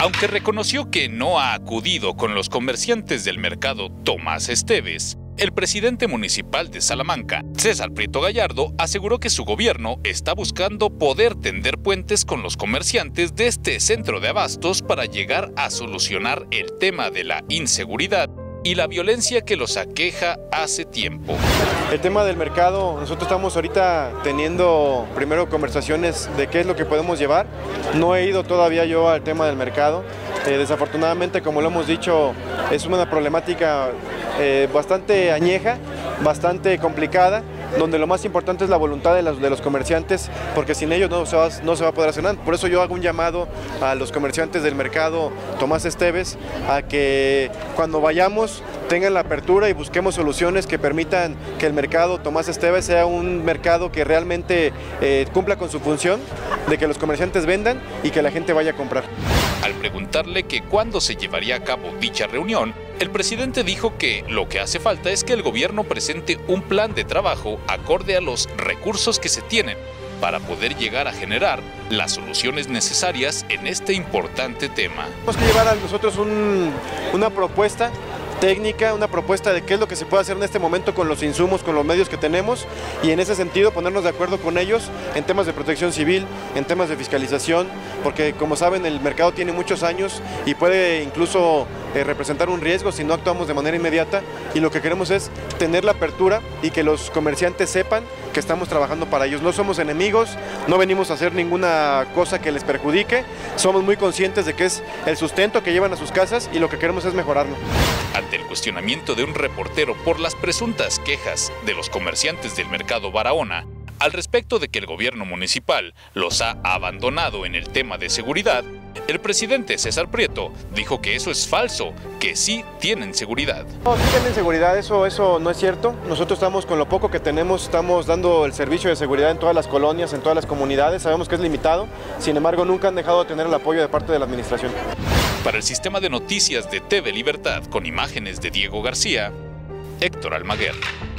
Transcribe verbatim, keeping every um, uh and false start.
Aunque reconoció que no ha acudido con los comerciantes del mercado Tomás Esteves, el presidente municipal de Salamanca, César Prieto Gallardo, aseguró que su gobierno está buscando poder tender puentes con los comerciantes de este centro de abastos para llegar a solucionar el tema de la inseguridad y la violencia que los aqueja hace tiempo. El tema del mercado, nosotros estamos ahorita teniendo primero conversaciones de qué es lo que podemos llevar. No he ido todavía yo al tema del mercado. Eh, desafortunadamente, como lo hemos dicho, es una problemática eh, bastante añeja, bastante complicada, donde lo más importante es la voluntad de los, de los comerciantes, porque sin ellos no se, va, no se va a poder hacer nada. Por eso yo hago un llamado a los comerciantes del mercado Tomás Esteves a que cuando vayamos tengan la apertura y busquemos soluciones que permitan que el mercado Tomás Esteves sea un mercado que realmente eh, cumpla con su función, de que los comerciantes vendan y que la gente vaya a comprar. Al preguntarle que cuándo se llevaría a cabo dicha reunión, el presidente dijo que lo que hace falta es que el gobierno presente un plan de trabajo acorde a los recursos que se tienen para poder llegar a generar las soluciones necesarias en este importante tema. Tenemos que llevar a nosotros un, una propuesta técnica, una propuesta de qué es lo que se puede hacer en este momento con los insumos, con los medios que tenemos, y en ese sentido ponernos de acuerdo con ellos en temas de protección civil, en temas de fiscalización, porque como saben el mercado tiene muchos años y puede incluso eh, representar un riesgo si no actuamos de manera inmediata, y lo que queremos es tener la apertura y que los comerciantes sepan que estamos trabajando para ellos. No somos enemigos, no venimos a hacer ninguna cosa que les perjudique, somos muy conscientes de que es el sustento que llevan a sus casas y lo que queremos es mejorarlo. Ante el cuestionamiento de un reportero por las presuntas quejas de los comerciantes del mercado Barahona al respecto de que el gobierno municipal los ha abandonado en el tema de seguridad, el presidente César Prieto dijo que eso es falso, que sí tienen seguridad. No, sí tienen seguridad, eso, eso no es cierto. Nosotros estamos con lo poco que tenemos, estamos dando el servicio de seguridad en todas las colonias, en todas las comunidades, sabemos que es limitado, sin embargo nunca han dejado de tener el apoyo de parte de la administración. Para el sistema de noticias de T V Libertad, con imágenes de Diego García, Héctor Almaguer.